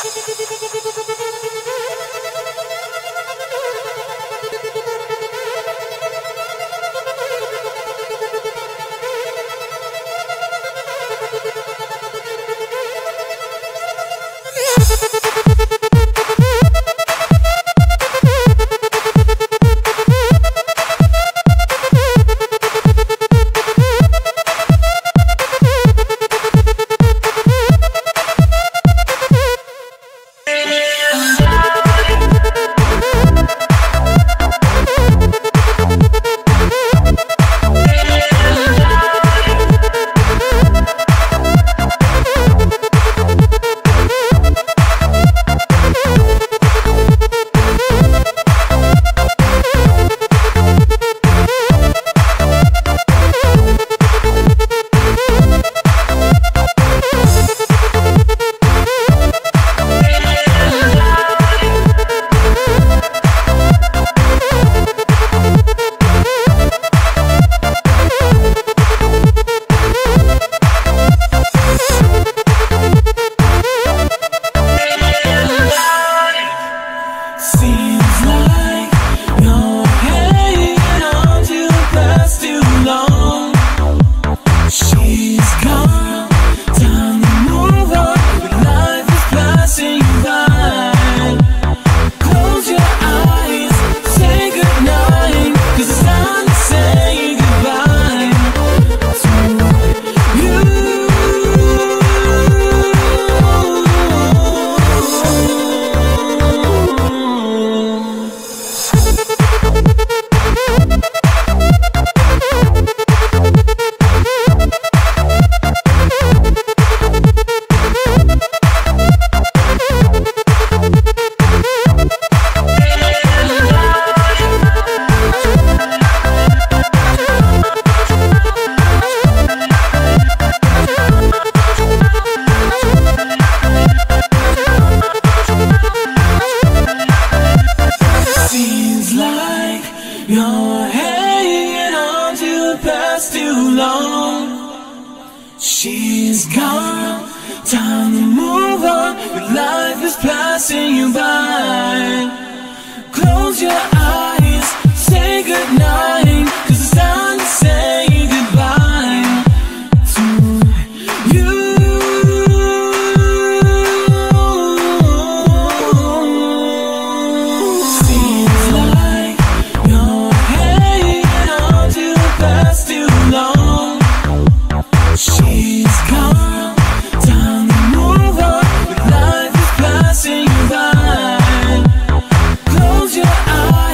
You're hanging on to the past too long. She's gone, time to move on, but life is passing you by. Close your eyes, say goodnight, 'cause it's time to say goodbye to you. Seems like you're hanging on to the past too long. She's gone, time to move on, but life is passing you by. Close your eyes.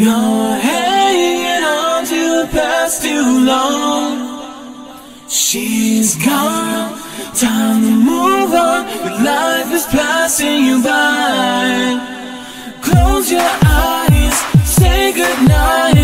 You're hanging on to the past too long. She's gone, time to move on, but life is passing you by. Close your eyes, say goodnight.